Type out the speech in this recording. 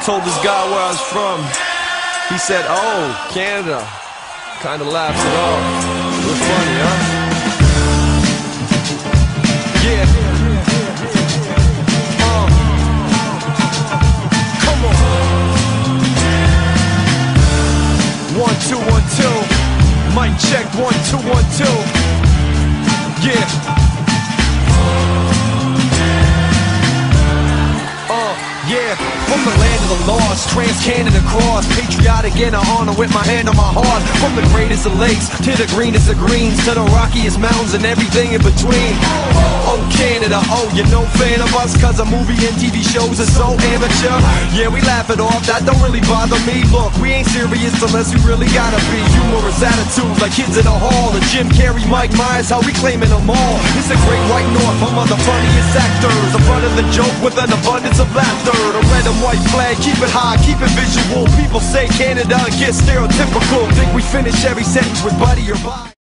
told this guy where I was from. He said, "Oh, Canada." Kinda laughed it off. It was funny, huh? Yeah. Come on. 1, 2, 1, 2. Mic check, 1, 2, 1, 2. Yeah. Yeah, from the land of the lost, trans-Canada cross, patriotic and a honor with my hand on my heart. From the greatest of lakes to the greenest of greens, to the rockiest mountains and everything in between. Oh Canada, oh, you're no fan of us, cause a movie and TV shows are so amateur. Yeah, we laugh it off, that don't really bother me. Look, we ain't serious unless we really gotta be. Humorous attitude like kids in a hall, and Jim Carrey, Mike Myers, how we claiming them all. It's a great white north, home of the funniest actors, a front of the joke with an abundance of laughter. The red and white flag, keep it high, keep it visual. People say Canada and get stereotypical. Think we finish every sentence with buddy or bye.